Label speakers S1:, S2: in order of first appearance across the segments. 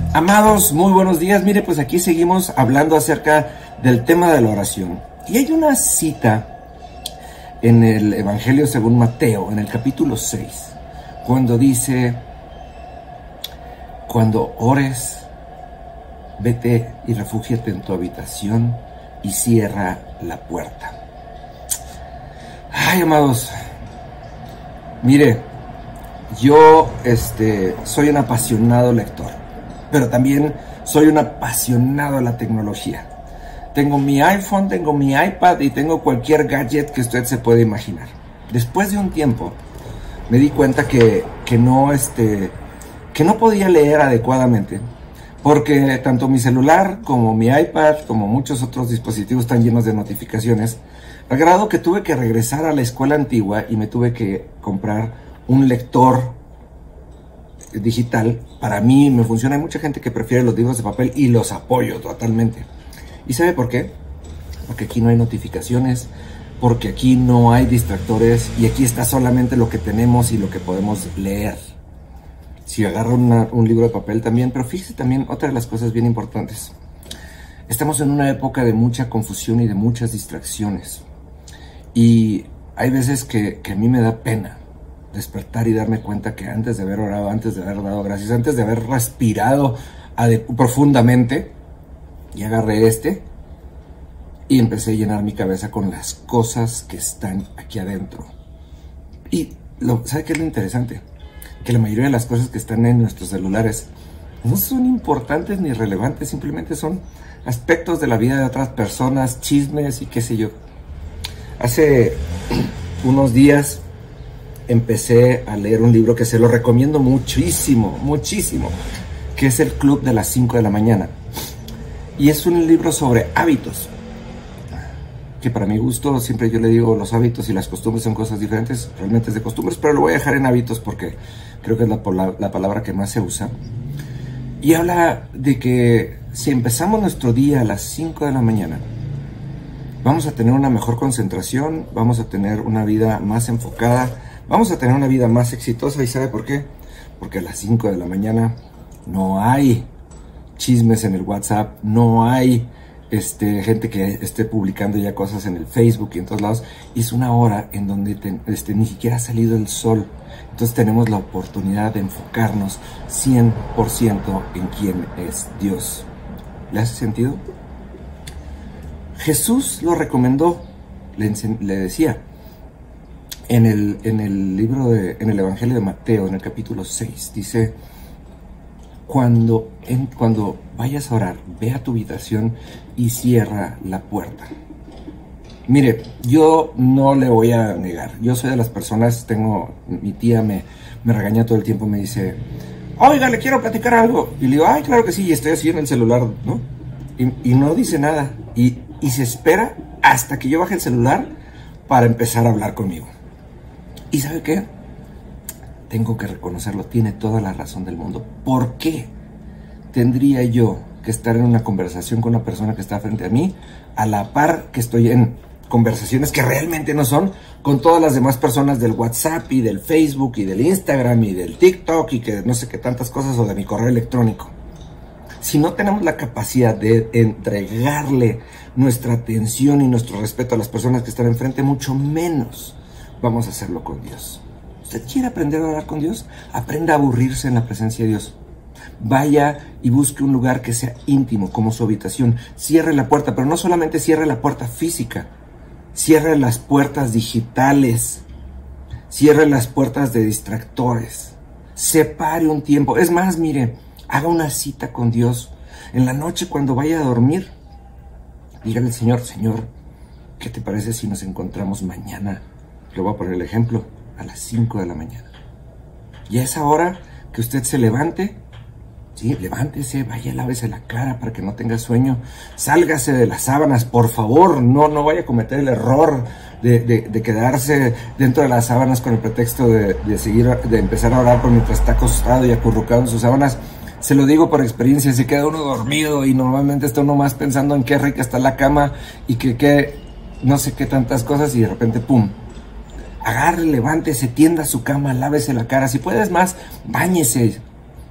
S1: Amados, muy buenos días. Mire, pues aquí seguimos hablando acerca del tema de la oración. Y hay una cita en el Evangelio según Mateo, en el capítulo 6, cuando dice: cuando ores, vete y refúgiate en tu habitación y cierra la puerta. Ay, amados, mire, yo soy un apasionado lector, pero también soy un apasionado a la tecnología. Tengo mi iPhone, tengo mi iPad y tengo cualquier gadget que usted se pueda imaginar. Después de un tiempo me di cuenta que no podía leer adecuadamente, porque tanto mi celular como mi iPad, como muchos otros dispositivos están llenos de notificaciones, al grado que tuve que regresar a la escuela antigua y me tuve que comprar un lector digital. Para mí me funciona. Hay mucha gente que prefiere los libros de papel y los apoyo totalmente. ¿Y sabe por qué? Porque aquí no hay notificaciones, porque aquí no hay distractores y aquí está solamente lo que tenemos y lo que podemos leer. Si agarro un libro de papel también, pero fíjese también otra de las cosas bien importantes. Estamos en una época de mucha confusión y de muchas distracciones. Y hay veces que a mí me da pena despertar y darme cuenta que antes de haber orado, antes de haber dado gracias, antes de haber respirado profundamente, y agarré y empecé a llenar mi cabeza con las cosas que están aquí adentro. Y ¿sabe qué es lo interesante? Que la mayoría de las cosas que están en nuestros celulares no son importantes ni relevantes, simplemente son aspectos de la vida de otras personas, chismes y qué sé yo. Hace unos días empecé a leer un libro que se lo recomiendo muchísimo, muchísimo, que es El Club de las 5 de la mañana. Y es un libro sobre hábitos, que para mi gusto, siempre yo le digo, los hábitos y las costumbres son cosas diferentes, realmente es de costumbres, pero lo voy a dejar en hábitos porque creo que es la palabra que más se usa. Y habla de que si empezamos nuestro día a las 5 de la mañana, vamos a tener una mejor concentración, vamos a tener una vida más enfocada, vamos a tener una vida más exitosa. ¿Y sabe por qué? Porque a las 5 de la mañana no hay chismes en el WhatsApp, no hay gente que esté publicando ya cosas en el Facebook y en todos lados. Y es una hora en donde ni siquiera ha salido el sol. Entonces tenemos la oportunidad de enfocarnos 100% en quién es Dios. ¿Le hace sentido? Jesús lo recomendó, le decía, en el Evangelio de Mateo, en el capítulo 6, dice: cuando vayas a orar, ve a tu habitación y cierra la puerta. Mire, yo no le voy a negar, yo soy de las personas, mi tía me regaña todo el tiempo, me dice: oiga, le quiero platicar algo. Y le digo: ay, claro que sí, y estoy así en el celular, ¿no? Y no dice nada, y se espera hasta que yo baje el celular para empezar a hablar conmigo. ¿Y sabe qué? Tengo que reconocerlo, tiene toda la razón del mundo. ¿Por qué tendría yo que estar en una conversación con una persona que está frente a mí, a la par que estoy en conversaciones que realmente no son con todas las demás personas del WhatsApp y del Facebook y del Instagram y del TikTok y que no sé qué tantas cosas, o de mi correo electrónico? Si no tenemos la capacidad de entregarle nuestra atención y nuestro respeto a las personas que están enfrente, mucho menos vamos a hacerlo con Dios. ¿Usted quiere aprender a orar con Dios? Aprenda a aburrirse en la presencia de Dios. Vaya y busque un lugar que sea íntimo, como su habitación. Cierre la puerta, pero no solamente cierre la puerta física. Cierre las puertas digitales. Cierre las puertas de distractores. Separe un tiempo. Es más, mire, haga una cita con Dios. En la noche, cuando vaya a dormir, dígale al Señor: Señor, ¿qué te parece si nos encontramos mañana? Le voy a poner el ejemplo, a las 5 de la mañana. Y a esa hora que usted se levante, sí, levántese, vaya, lávese la cara para que no tenga sueño, sálgase de las sábanas, por favor, no vaya a cometer el error de quedarse dentro de las sábanas con el pretexto de empezar a orar por mientras está acostado y acurrucado en sus sábanas. Se lo digo por experiencia, se queda uno dormido y normalmente está uno más pensando en qué rica está la cama y que no sé qué tantas cosas, y de repente, ¡pum! Agarre, levántese, tienda su cama, lávese la cara. Si puedes más, báñese.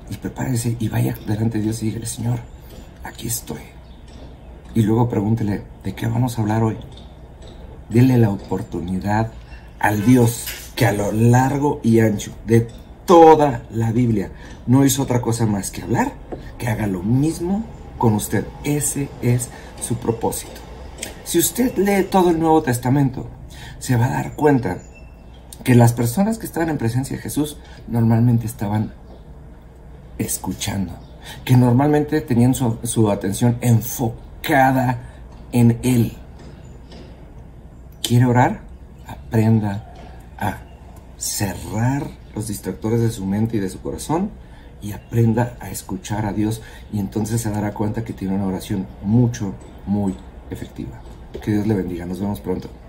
S1: y prepárese y vaya delante de Dios y dígale: Señor, aquí estoy. Y luego pregúntele: ¿de qué vamos a hablar hoy? Dele la oportunidad al Dios que a lo largo y ancho de toda la Biblia no hizo otra cosa más que hablar, que haga lo mismo con usted. Ese es su propósito. Si usted lee todo el Nuevo Testamento, se va a dar cuenta que las personas que estaban en presencia de Jesús normalmente estaban escuchando, que normalmente tenían su atención enfocada en Él. ¿Quiere orar? Aprenda a cerrar los distractores de su mente y de su corazón y aprenda a escuchar a Dios, y entonces se dará cuenta que tiene una oración muy efectiva. Que Dios le bendiga. Nos vemos pronto.